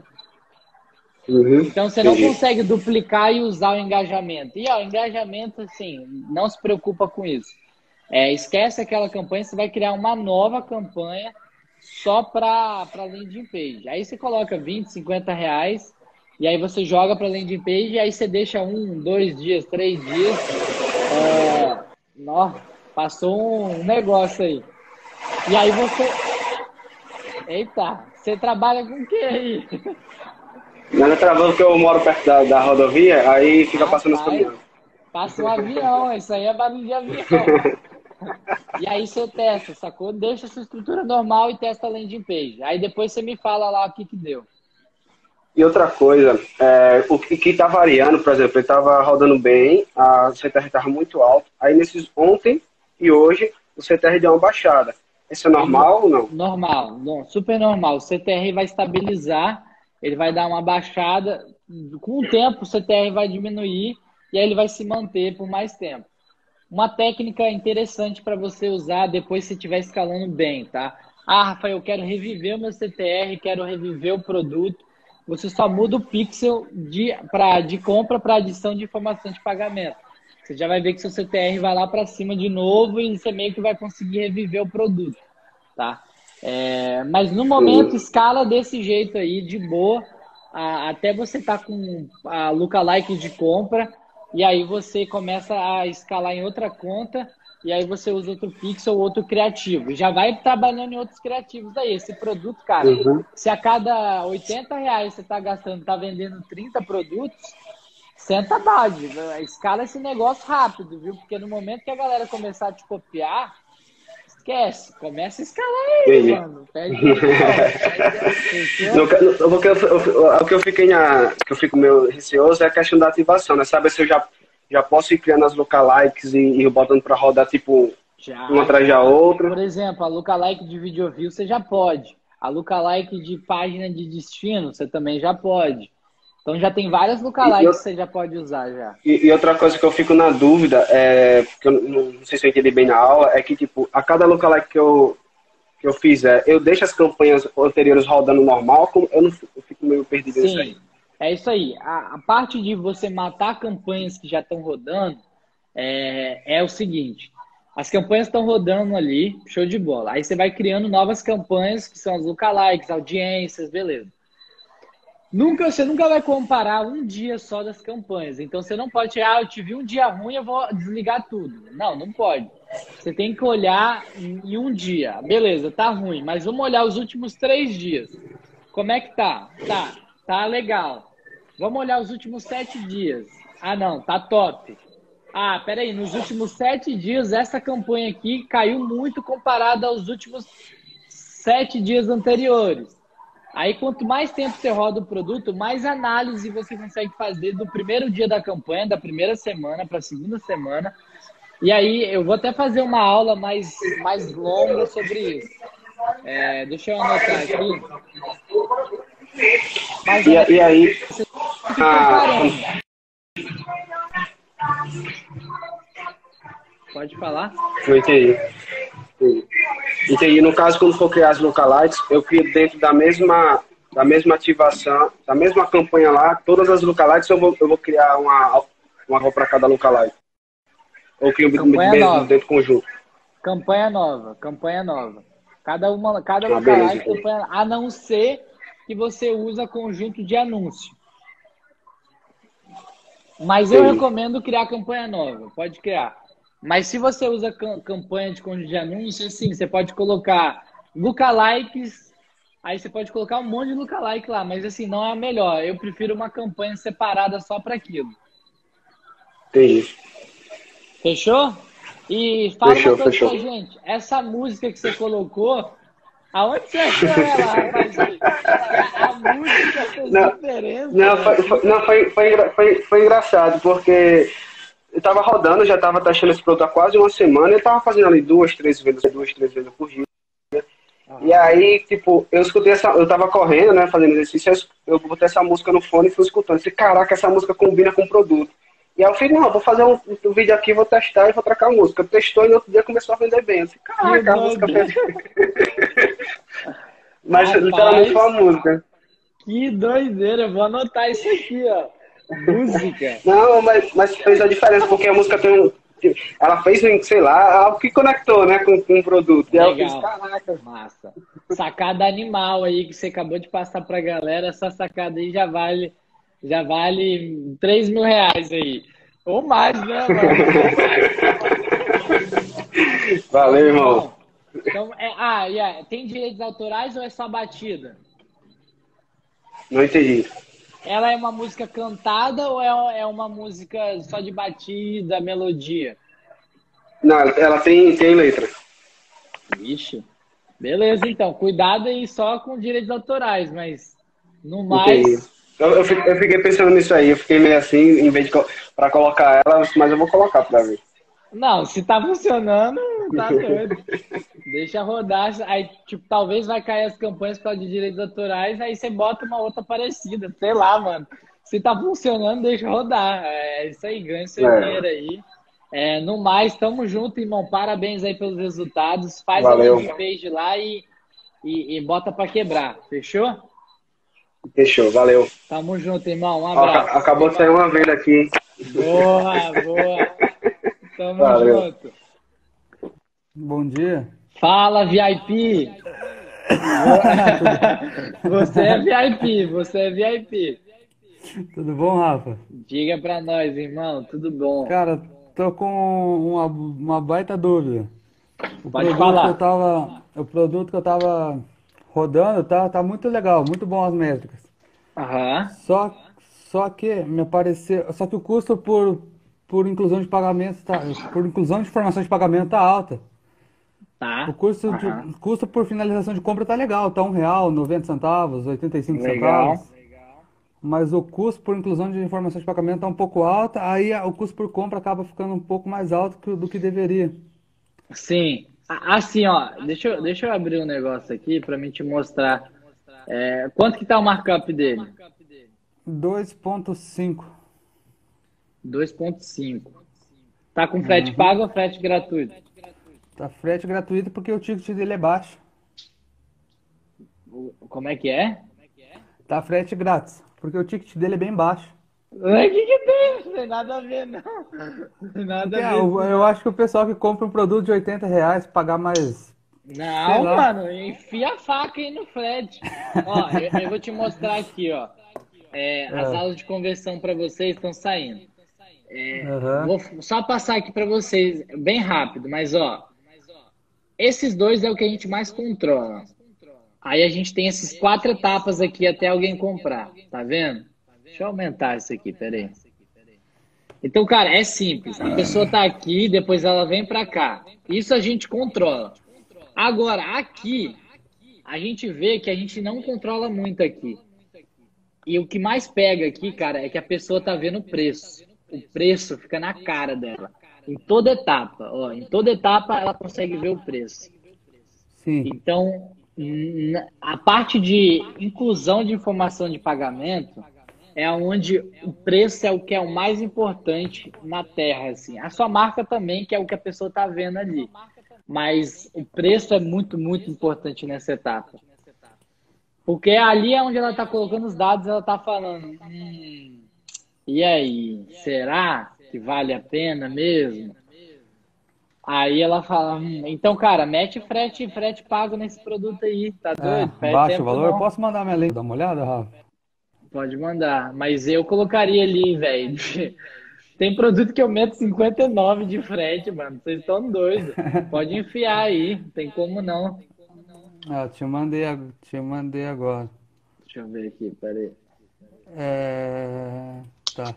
Uhum, Então você não entendi. consegue duplicar e usar o engajamento. E ó, o engajamento, assim, não se preocupa com isso. É, esquece aquela campanha, você vai criar uma nova campanha só para para landing page. Aí você coloca vinte, cinquenta reais e aí você joga para landing page e aí você deixa um, dois dias, três dias. É, nó, passou um negócio aí. E aí você. Eita, você trabalha com o que aí? Nada travando porque eu moro perto da, da rodovia, aí fica passando os Rapaz, caminhões. passa um avião, isso aí é barulho de avião. E aí você testa, sacou? Deixa a sua estrutura normal e testa a landing page. Aí depois você me fala lá o que que deu. E outra coisa, é, o que, que tá variando, por exemplo, ele estava rodando bem, a C T R estava muito alto, aí nesses ontem e hoje o C T R deu uma baixada. Isso é normal ou não? Normal, não, super normal. O C T R vai estabilizar, ele vai dar uma baixada. Com o tempo, o C T R vai diminuir e aí ele vai se manter por mais tempo. Uma técnica interessante para você usar depois se estiver escalando bem, tá? Ah, Rafael, eu quero reviver o meu C T R, quero reviver o produto. Você só muda o pixel de, pra, de compra para adição de informação de pagamento. Você já vai ver que seu C T R vai lá para cima de novo e você meio que vai conseguir reviver o produto, tá? É, mas no momento, escala desse jeito aí, de boa, a, até você tá com a lookalike de compra, e aí você começa a escalar em outra conta, e aí você usa outro pixel ou outro criativo. Já vai trabalhando em outros criativos aí. Esse produto, cara, Uhum. se a cada oitenta reais você tá gastando, tá vendendo trinta produtos, senta a base, escala esse negócio rápido, viu? Porque no momento que a galera começar a te copiar, esquece, começa a escalar aí, Entendi. mano. Pede atenção. No, no, no, o, que eu, o, o que eu fiquei na, que eu fico meio receoso é a questão da ativação, né? Saber se eu já, já posso ir criando as lookalikes e, e botando para rodar tipo Já, uma atrás da já. outra. Por exemplo, a lookalike de video view você já pode. A lookalike de página de destino você também já pode. Então já tem várias lookalikes E eu- que você já pode usar já. E, e outra coisa que eu fico na dúvida, é, que eu não, não sei se eu entendi bem na aula, é que tipo, a cada lookalike que eu, que eu fizer, eu deixo as campanhas anteriores rodando normal, como eu não fico, eu fico meio perdido nisso aí. Sim, é isso aí. A, a parte de você matar campanhas que já estão rodando é, é o seguinte. As campanhas estão rodando ali, show de bola. Aí você vai criando novas campanhas, que são as lookalikes, audiências, beleza. Nunca, você nunca vai comparar um dia só das campanhas. Então você não pode, ah, eu tive um dia ruim, eu vou desligar tudo. Não, não pode. Você tem que olhar em um dia. Beleza, tá ruim, mas vamos olhar os últimos três dias. Como é que tá? Tá, tá legal. Vamos olhar os últimos sete dias. Ah, não, tá top. Ah, peraí, nos últimos sete dias, essa campanha aqui caiu muito comparada aos últimos sete dias anteriores. Aí, quanto mais tempo você roda o produto, mais análise você consegue fazer do primeiro dia da campanha, da primeira semana para a segunda semana. E aí, eu vou até fazer uma aula mais, mais longa sobre isso. É, deixa eu anotar aqui. Mas, E, é, e aí, você fica ah, comparando. Pode falar? eu entendi. Entendi. No caso, quando for criar as lookalikes, eu crio dentro da mesma, da mesma ativação, da mesma campanha lá, todas as lookalikes, eu vou, eu vou criar uma, uma roupa para cada lookalike. Ou crio Campanha mesmo nova. dentro do conjunto. Campanha nova, campanha nova. Cada uma, cada Ah, lookalike, beleza. campanha, a não ser que você usa conjunto de anúncio. Mas eu Sim. recomendo criar campanha nova, pode criar. Mas se você usa cam- campanha de conjunto de anúncio, assim, você pode colocar lookalikes, aí você pode colocar um monte de lookalike lá, mas assim, não é a melhor. Eu prefiro uma campanha separada só para aquilo. Entendi. Fechou? E fala Fechou, uma coisa fechou. pra gente. Essa música que você colocou, aonde você achou ela, rapaz? A, a música fez Não, diferença. Não, foi, foi, não foi, foi, engra- foi, foi engraçado, porque eu tava rodando, já tava testando esse produto há quase uma semana, e eu tava fazendo ali duas, três vendas, duas, três vendas por dia. E aí, tipo, eu escutei essa, eu tava correndo, né, fazendo exercício, eu es- eu botei essa música no fone e fui escutando. Falei, caraca, essa música combina com o produto. E aí eu falei, não, vou fazer um, um vídeo aqui, vou testar e vou trocar a música. Testou e no outro dia começou a vender bem. Eu falei, caraca, a música fez... Mas Rapaz. literalmente foi uma música. Que doideira, eu vou anotar isso aqui, ó. Música. Não, mas, mas fez a diferença, porque a música tem um... Ela fez, sei lá, algo que conectou, né, com, com o produto. E aí eu fiz, Legal. caraca. Massa. Sacada animal aí que você acabou de passar pra galera. Essa sacada aí já vale, já vale três mil reais aí. Ou mais, né, mano? Valeu, irmão. Então, é, ah, yeah, tem direitos autorais ou é só batida? Não entendi. Ela é uma música cantada ou é, é uma música só de batida, melodia? Não, ela tem, tem letra. Ixi. Beleza, então. Cuidado aí só com direitos autorais, mas no mais... Entendi. Eu, eu, fiquei, eu fiquei pensando nisso aí, eu fiquei meio assim, em vez de co- pra colocar ela, mas eu vou colocar pra ver. Não, se tá funcionando, tá doido. Deixa rodar. Aí, tipo, talvez vai cair as campanhas por causa de direitos autorais, aí você bota uma outra parecida. Sei lá, mano. Se tá funcionando, deixa rodar. É isso aí, ganha seu É. dinheiro aí. É, no mais, tamo junto, irmão. Parabéns aí pelos resultados. Faz Valeu. a landing page lá e, e, e bota pra quebrar. Fechou? Fechou, valeu. Tamo junto, irmão. Um Ó, abraço. aca- acabou de sair uma venda aqui. Boa, boa. Tamo Valeu. junto. Bom dia. Fala, V I P! Você é V I P, você é V I P. Tudo bom, Rafa? Diga pra nós, irmão, tudo bom? Cara, tô com uma, uma baita dúvida. O Pode produto falar. que eu tava, o produto que eu tava rodando tá, tá muito legal, muito bom as métricas. Aham, Só, só que me apareceu, só que o custo por, por inclusão de pagamento tá, por inclusão de informações de pagamento tá alta. tá. O custo, de, Aham. custo por finalização de compra tá legal, tá um real, noventa centavos, oitenta e cinco Legal. centavos. Mas o custo por inclusão de informações de pagamento tá um pouco alta, aí a- o custo por compra acaba ficando um pouco mais alto que o- do que deveria. Sim. A- Assim, ó, deixa eu, deixa eu abrir um negócio aqui pra mim te mostrar. É, quanto que tá o markup dele? dois ponto cinco. dois ponto cinco. Tá com frete pago ou frete gratuito? Tá frete gratuito porque o ticket dele é baixo. O- Como é que é? Tá frete grátis, porque o ticket dele é bem baixo. O que que tem? Não tem nada a ver, não. Não tem nada Porque, a ah, ver. eu, eu acho que o pessoal que compra um produto de oitenta reais pagar mais. Não, Sei lá. mano, enfia a faca aí no Fred. Ó, eu, eu vou te mostrar aqui, ó. É, as É. aulas de conversão para vocês estão saindo. Aham. Vou só passar aqui para vocês, bem rápido, mas ó, esses dois é o que a gente mais controla. Aí a gente tem essas quatro etapas aqui até alguém comprar, tá vendo? Deixa eu aumentar isso aqui, peraí. Então, cara, é simples. A pessoa tá aqui, depois ela vem para cá. Isso a gente controla. Agora, aqui, a gente vê que a gente não controla muito aqui. E o que mais pega aqui, cara, é que a pessoa tá vendo o preço. O preço fica na cara dela. Em toda etapa, ó, em toda etapa ela consegue ver o preço. Sim. Então, n- a parte de inclusão de informação de pagamento é onde o preço é o que é o mais importante na Terra, assim. A sua marca também, que é o que a pessoa está vendo ali. Mas o preço é muito, muito importante nessa etapa. Porque ali é onde ela está colocando os dados, ela está falando, hum, e aí, será que vale a pena mesmo? Aí ela fala, hum, então, cara, mete frete, frete pago nesse produto aí, tá É, doido? Perde baixa o tempo valor. não. Posso mandar minha link? Dá uma olhada, Rafa? Pode mandar, mas eu colocaria ali, velho. Tem produto que eu meto cinquenta e nove de frete, mano. Vocês estão doidos. Pode enfiar aí, não tem como não. Ah, te mandei, ag- te mandei agora. Deixa eu ver aqui, peraí. É... Tá.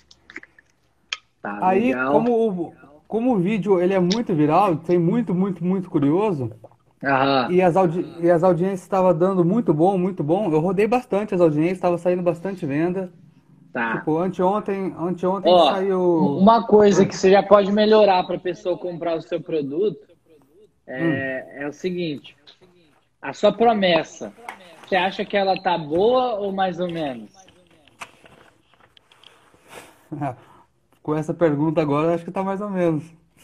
Tá Aí, legal. como o, como o vídeo ele é muito viral, tem muito, muito, muito curioso, Aham, e as, audi e as audiências estavam dando muito bom, muito bom, eu rodei bastante as audiências, estava saindo bastante venda. tá. Tipo, anteontem, anteontem Ó, um- saiu. uma coisa Oi. que você já pode melhorar para a pessoa comprar o seu produto Hum. é, é o seguinte: a sua promessa, você acha que ela tá boa ou mais ou menos? Com essa pergunta agora, eu acho que tá mais ou menos.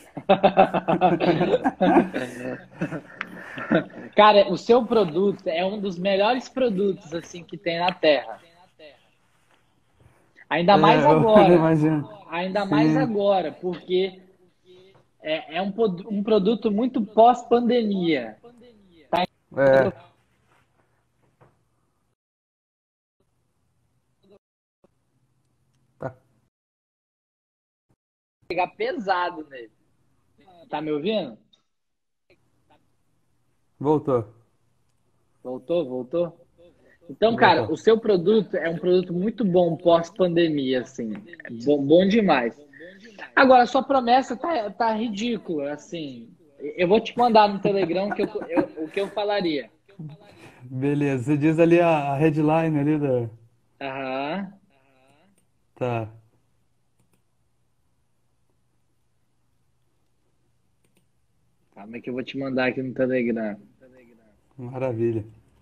Cara, o seu produto é um dos melhores produtos assim que tem na Terra. Ainda mais É, eu agora. imagino. Ainda mais Sim. agora, porque é, é um, pod- um produto muito pós-pandemia. É, tá. Pegar pesado nele. Tá me ouvindo? Voltou. Voltou, voltou? Então, cara, Voltou. o seu produto é um produto muito bom pós-pandemia, assim. É bom, bom demais. Agora, a sua promessa tá, tá ridícula, assim. Eu vou te mandar no Telegram o que eu, eu- o que eu falaria. Beleza. Você diz ali a, a headline ali da. Aham. Tá. Calma que eu vou te mandar aqui no Telegram. Maravilha.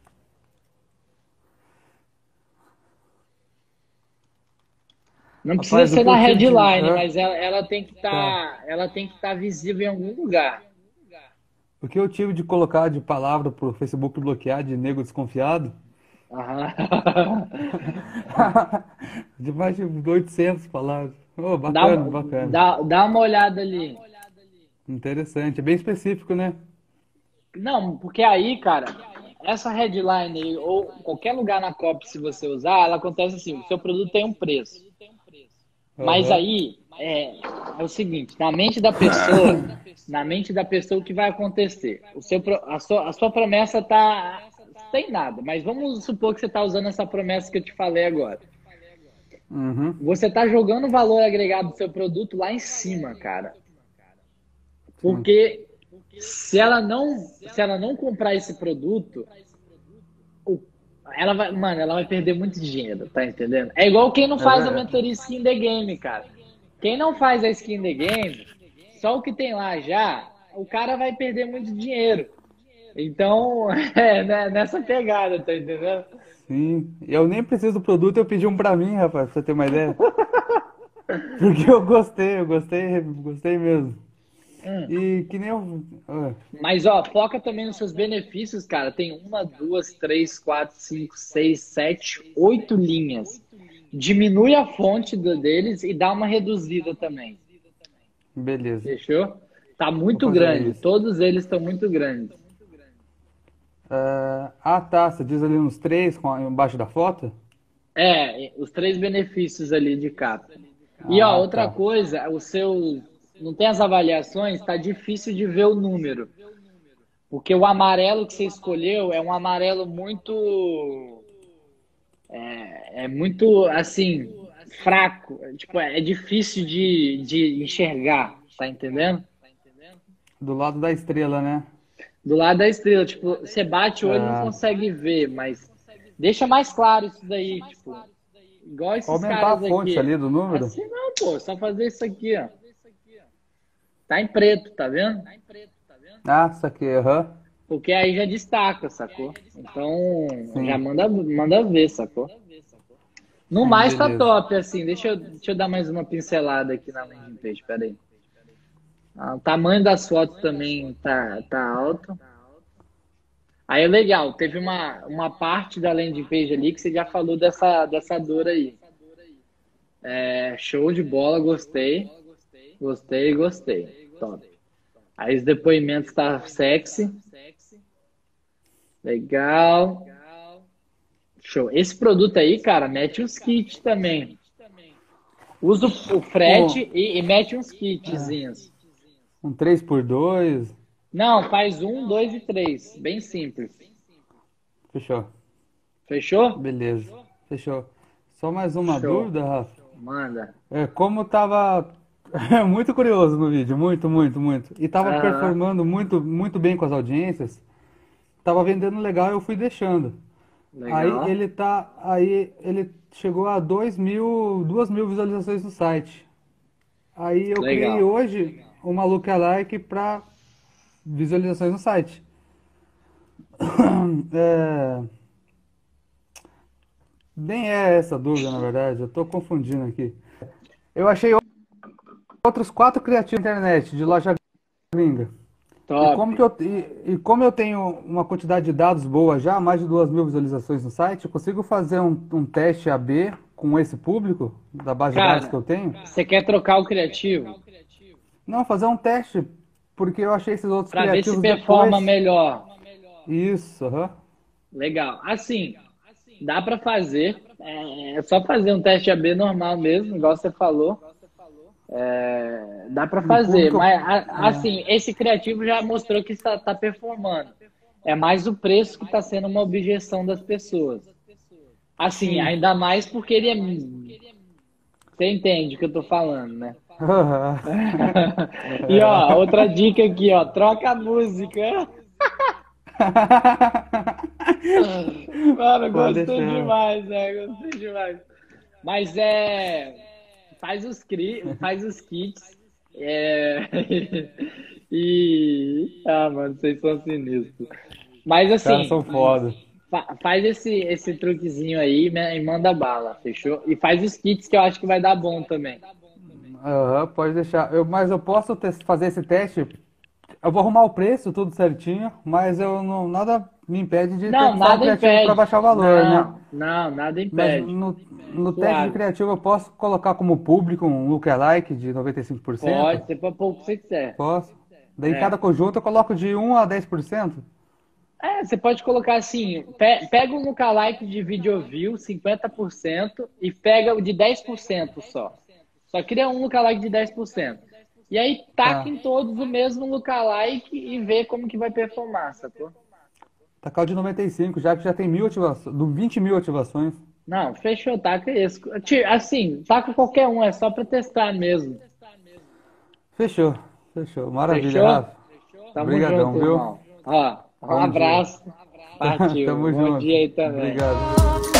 Não precisa Rapaz, o ser que na eu tive de. headline, Hã? mas ela, ela tem que Tá. estar, ela tem que estar visível em algum lugar. O que eu tive de colocar de palavra pro Facebook bloquear de nego desconfiado? Aham. De mais de oitocentas palavras. Oh, Dá, bacana, uma- bacana. dá, dá uma olhada ali. Interessante. É bem específico, né? Não, porque aí, cara, essa headline aí, ou qualquer lugar na copy, se você usar, ela acontece assim: o seu produto tem um preço. Mas Aham. aí é, é o seguinte, na mente da pessoa, na mente da pessoa, o que vai acontecer? O seu, pro- a, sua, a sua promessa tá sem nada, mas vamos supor que você está usando essa promessa que eu te falei agora. Uhum. Você está jogando o valor agregado do seu produto lá em cima, cara. Sim. Porque se ela não, se ela não comprar esse produto, o- ela vai, mano, ela vai perder muito dinheiro, tá entendendo? É igual quem não É faz a verdade. mentoria skin the game, cara. Quem não faz a skin the game, só o que tem lá já, o cara vai perder muito dinheiro. Então, é né, nessa pegada, tá entendendo? Sim. Eu nem preciso do produto, eu pedi um pra mim, rapaz, pra você ter uma ideia. Porque eu gostei, eu gostei, gostei mesmo. Hum. E que nem eu. Ah, Mas, ó, foca também nos seus benefícios, cara. Tem uma, duas, três, quatro, cinco, seis, sete, oito linhas. Diminui a fonte do- deles e dá uma reduzida também. beleza. Fechou? Tá Vou muito fazer grande. isso. Todos eles estão muito grandes. Ah, ah, tá. Você diz ali uns três com a- embaixo da foto? É, os três benefícios ali de capa. E, ó, Ah, outra tá. coisa, o seu. Não tem as avaliações, tá difícil de ver o número. Porque o amarelo que você escolheu é um amarelo muito. É muito, assim, fraco. Tipo, é difícil de, de enxergar, tá entendendo? Do lado da estrela, né? Do lado da estrela, tipo, você bate o olho e não Ah, consegue ver, mas deixa mais claro isso daí, tipo, igual esses aumentar a caras fonte aqui. ali do número? Assim não, pô, só fazer isso aqui, ó. Tá em preto, tá vendo? Ah, isso aqui, aham. Porque aí já destaca, sacou? Então, já Sim, manda, manda ver, sacou? No sim, mais tá beleza. top, assim. Deixa eu, deixa eu dar mais uma pincelada aqui na landing page, peraí. Ah, o tamanho das fotos também tá, tá alto. Aí é legal, teve uma, uma parte da landing page ali que você já falou dessa, dessa dor aí. É, show de bola, gostei. Gostei, gostei. Top. Aí os depoimentos tá sexy. Legal. Show. Esse produto aí, cara, mete uns kits também. Usa o o Um, frete e, e mete uns kitzinhos. um três por dois. Não, faz um, dois e três. Bem simples. Fechou. Fechou? Beleza. Fechou. Só mais uma Show. dúvida, Rafa. Manda. É, como eu tava muito curioso no vídeo, muito, muito, muito. E tava Aham. performando muito, muito bem com as audiências. Tava vendendo legal, eu fui deixando. Aí Legal. ele tá, aí ele chegou a dois mil, duas mil visualizações no site. Aí eu criei Legal. hoje uma lookalike para visualizações no site. É, nem é essa dúvida, na verdade, eu tô confundindo aqui. Eu achei outros quatro criativos na internet de loja gringa. E Top. como que eu, e, e como eu tenho uma quantidade de dados boa já, mais de duas mil visualizações no site, eu consigo fazer um, um teste A B com esse público da base de dados que Cara, eu tenho? você quer trocar o criativo Não, fazer um teste, porque eu achei esses outros para ver se criativos performa depois. melhor? Isso, aham. Legal. Assim, dá para fazer. É é só fazer um teste A B normal mesmo, igual você falou. É, dá para No fazer, público. mas a- Ah, assim, esse criativo já mostrou que está tá performando. É mais o preço que está sendo uma objeção das pessoas. Assim, sim. ainda mais porque ele é. Você entende o que eu tô falando, né? Aham. E ó, É. outra dica aqui, ó, troca a música. Mano, Pode gostei deixar. demais, né? Gostei demais. Mas é. Faz os, cri... faz os kits. É... E. Ah, mano, vocês são sinistros. Mas Os caras assim, são foda. fa- faz esse, esse truquezinho aí né, e manda bala, fechou? E faz os kits que eu acho que vai dar bom também. Aham, pode deixar. Eu, mas eu posso tes- fazer esse teste. Eu vou arrumar o preço, tudo certinho, mas eu não, nada me impede de Não, testar o nada criativo para impede. baixar o valor, né? Não, não, nada Mas impede. no, no teste de Suave. criativo eu posso colocar como público um lookalike de noventa e cinco por cento? Pode, você pode pôr o que você quiser. Posso. Daí em É. cada conjunto eu coloco de um a dez por cento? É, você pode colocar assim, pe- pega um lookalike de video view, cinquenta por cento, e pega o de dez por cento só. Só cria um lookalike de dez por cento. E aí taca Tá. em todos o mesmo lookalike e vê como que vai performar, sacou? Tacar o de noventa e cinco, já que já tem mil ativações, do vinte mil ativações. Não, fechou, taca esse. Ti- Assim, taca qualquer um, é só pra testar mesmo. Fechou, fechou. Maravilha, Fechou? Rafa. Tamo Obrigadão, junto, viu? irmão. Ó, um Vamos junto. abraço. Partiu. Tamo Bom junto. dia aí também. Obrigado.